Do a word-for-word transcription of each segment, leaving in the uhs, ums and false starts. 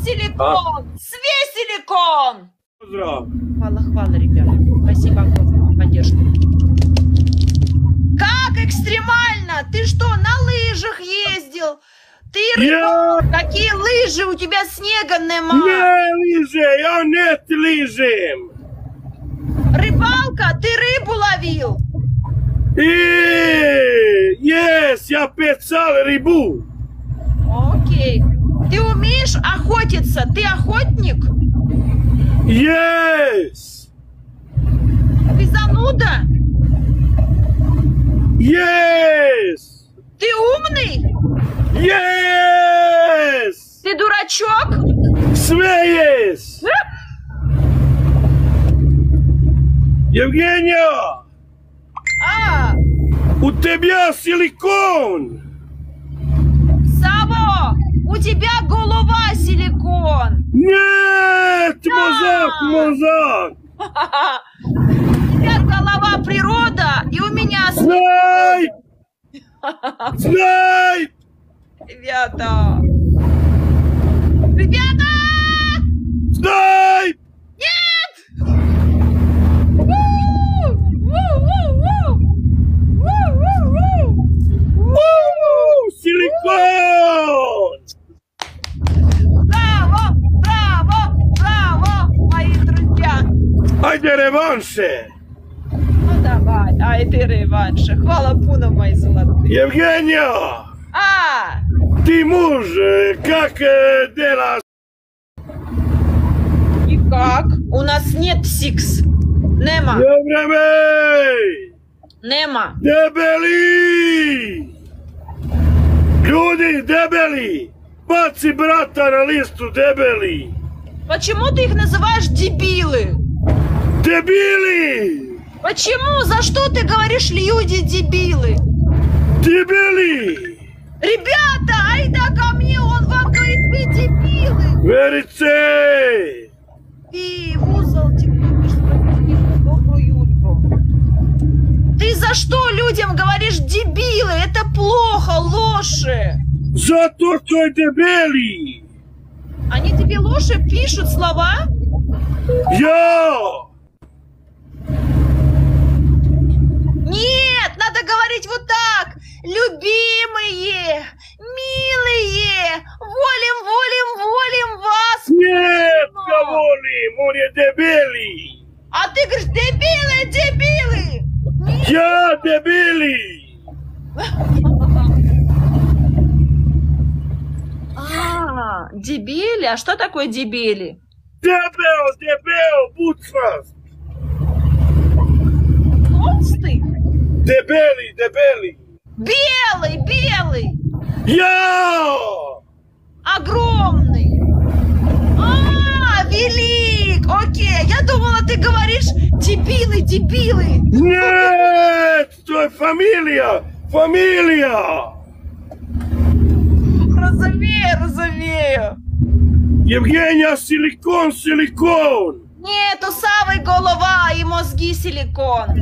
силикон! А? Свей силикон! Поздрав. Хвала, хвала, ребята. Спасибо огромное за поддержку. Как экстремально! Ты что, на лыжах ездил? Ты Я... рыбак? Какие лыжи? У тебя снега нема. Не лыжи, я нет лыжи. Рыбалка, ты рыбу ловил? И... Yes, я пецал рыбу. Окей. Ты умеешь охотиться? Ты охотник? Yes. Ты зануда? Yes. Ты умный? Yes. Ты дурачок? Sve yes. Евгения, А, у тебя силикон. Саво, у тебя голова силикон. Нет, Да. мозг, мозг. У тебя голова природа, и у меня Снайп! Снайп! Ребята! Ребята! Снайп! Нет! Силикон! Браво! Браво! Браво! Мои друзья! Айде реванше! Ну давай, ай ты реванша. Хвала пуна, мои золотые. Евгения! А! Ты муж, как делаешь? Никак. У нас нет сикс. Нема. Евремей! Нема. Дебели! Люди, дебели! Баци брата на листу, дебели! Почему ты их называешь дебилы? Дебили! Почему? За что ты говоришь люди дебилы? Дебили! Ребята, айда ко мне, он вам говорит, вы дебилы! Верите! И в узел любишь справедливо, добрую утро. Ты за что людям говоришь дебилы? Это плохо, лоши! За то, что дебили! Они тебе лоши пишут слова? Я! Нет, надо говорить вот так. Любимые, милые, волим, волим, волим вас. Нет, кого-ли, море дебили! А ты говоришь, дебилы, дебилы. Нет. Я дебили! А, дебили? А что такое дебили? Дебел, дебел, буцас! Толстый? Дебели, дебели! Белый, белый, Я! огромный. А, велик. Окей, я думала, ты говоришь дебилы, дебилы. Нет, твоя фамилия, фамилия! Разумею, разумею. Евгения, силикон, силикон! Нет, у Савы голова и мозги силикон.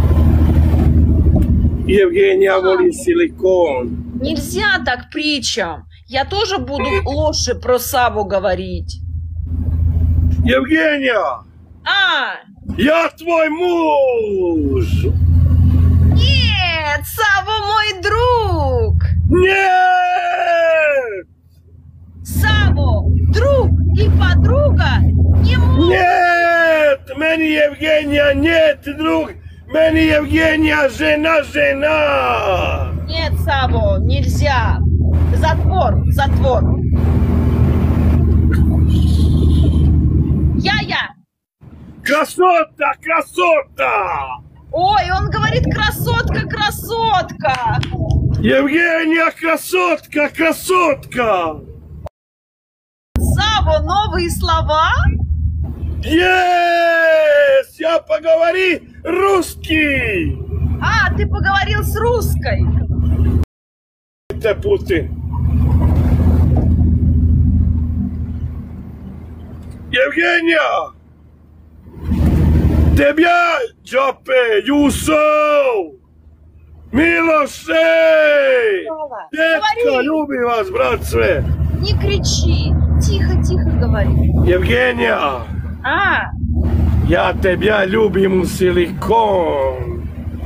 Евгения, воли силикон. Нельзя так притчам. Я тоже буду лоши про Саву говорить. Евгения, А, я твой муж! нет, Сава мой друг. Нет! Саву, друг и подруга не могут. Нет! Мэни Евгения, нет, друг! Мэни Евгения, жена, жена! Нет, Саву, нельзя. Затвор, затвор. Я-я. Красота, красота! Ой, он говорит красотка, красотка. Евгения, красотка, красотка! Саву, новые слова? Yes! Я поговори русский! А, ты поговорил с русской. Это Путин. Евгения! Тебя, Джопе, Юсо! Милоше! Слава, Детка, говори. любим вас, братцы! Не кричи. Тихо, тихо говори. Евгения, А, я тебя любим силикон.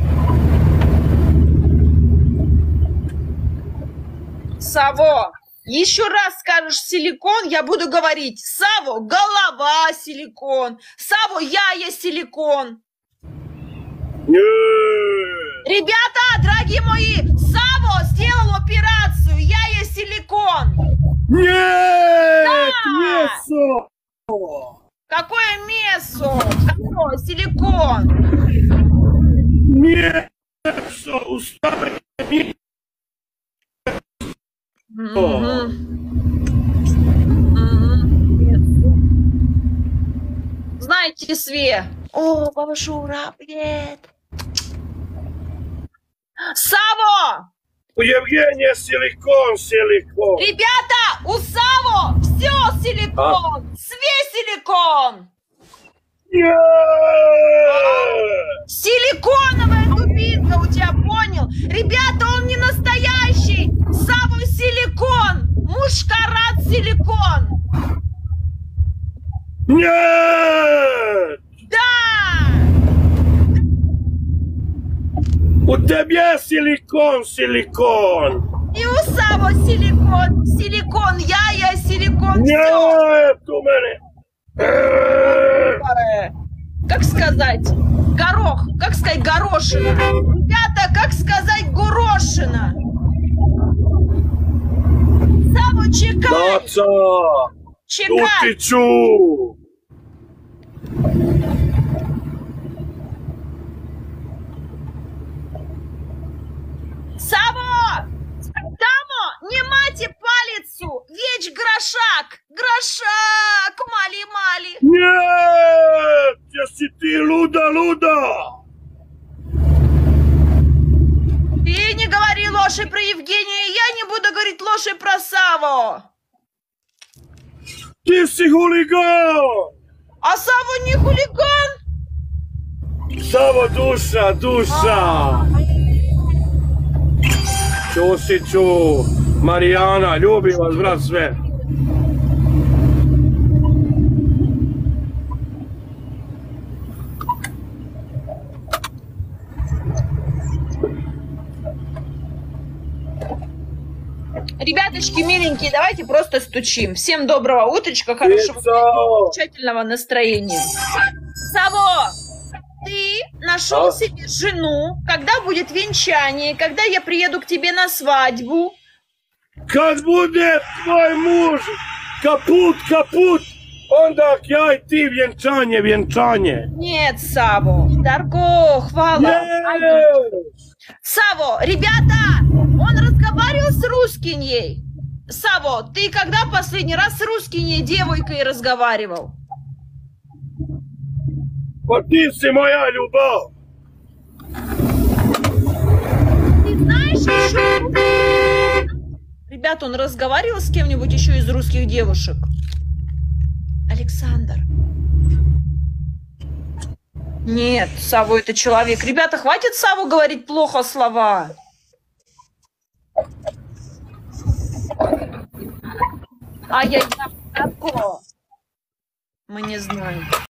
Саво, еще раз скажешь силикон, я буду говорить: Саво, голова силикон. Саво, яя силикон. Нет. Ребята, дорогие мои, Саво сделал операцию, яя силикон. Нет! Да! Месо! Какое месо? Какое? Силикон. Месо! Устали! Мгм. Мгм. Знаете, Све? О, баба Шура, привет. Саво! У Евгения силикон, силикон. Ребята, у Саво все силикон. Све силикон. Нет! Силиконовая дубинка у тебя, понял? Ребята, он не настоящий. Саво силикон. Мушкарат силикон. Нет! Да! У тебя силикон, силикон. И у Саво силикон. Силикон, я, я силикон, все. Нет, у меня. Как сказать? Горох. Как сказать горошина? Ребята, как сказать горошина? Саво, чекай. Даца! Чекай. Тутичу! Саво! Тамо, не мати палицу! Веч грошак! Грошак! Мали-мали! Нет! Если ты луда, луда! Ты не говори ложь про Евгению, и я не буду говорить ложь про Саву! Ты си хулиган! А Сава не хулиган? Сава душа, душа! Ču si ču, Marijana, ljubim vas, brat, sve. Ребяточки миленькие, давайте просто стучим. Всем доброго утречка, хорошего, Пицца! замечательного настроения. Саво, ты нашел А? себе жену, когда будет венчание, когда я приеду к тебе на свадьбу. Kad bude tvoj muž kaput, kaput, onda ja i ti vjenčanje, vjenčanje. Нет, Саво, Дарко, хвала. Yes! Саво, ребята, он разговаривал с русскиней. Саво, ты когда последний раз с русскиней девойкой разговаривал? Pa ti si moja ljubav. Ты знаешь еще? Ребята, он разговаривал с кем-нибудь еще из русских девушек? Александр. Нет, Саву это человек. Ребята, хватит Саву говорить плохо слова. Ай-яй-яй, мы не знаем.